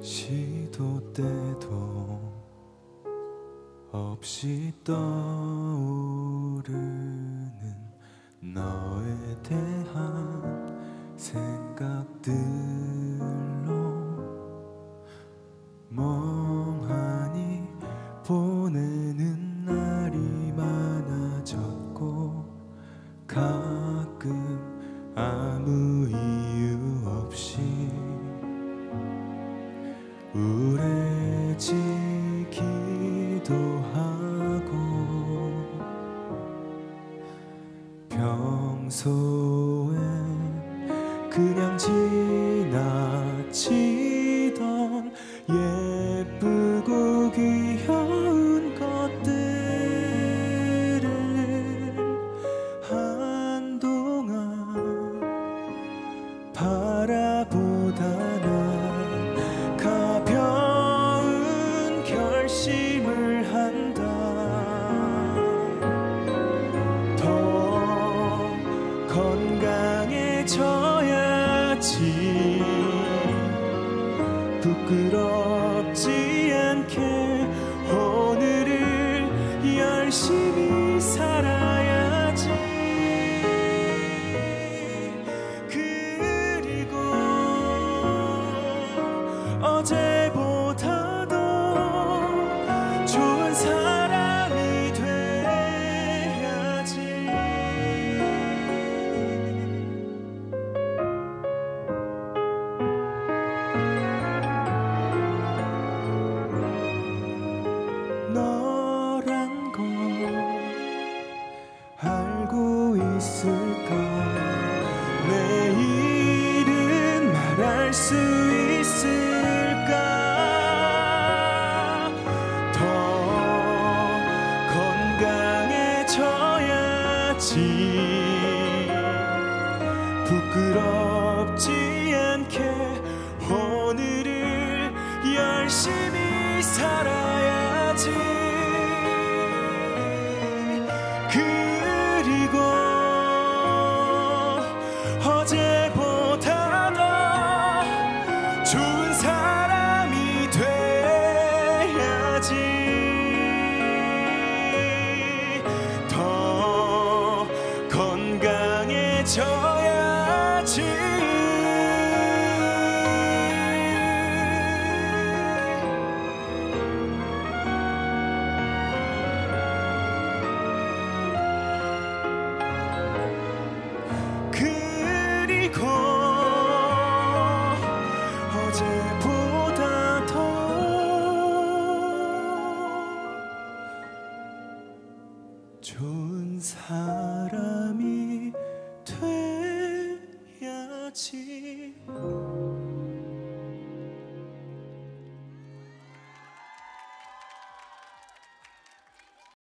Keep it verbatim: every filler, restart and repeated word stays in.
시도 때도 없이 떠오르는 너에 대한 생각들로 멍하니 보내는 날이 많아졌고 가끔 아무 이유 없이 우울해지기도 하고 평소엔 그냥 지나치던 예쁘고 귀여운 것들을 한동안 바라보다 난 가벼운 결심을 한다. 더 건강해져야지. 부끄럽지 않게 오늘을 열심히 살아야지. 그리고 어제보다 더 좋은 사람이 돼야지. 너란 걸 알고 있을까? 내일은 말할 수 있을까? 더 건강해져야지. 부끄럽지 않게 오늘을 열심히 살아야지. 그리고 어제보다 더 좋은 사람이 돼야지. 더 건강해져야지. 그리고 어제보다 더 좋은 사람이 돼야지.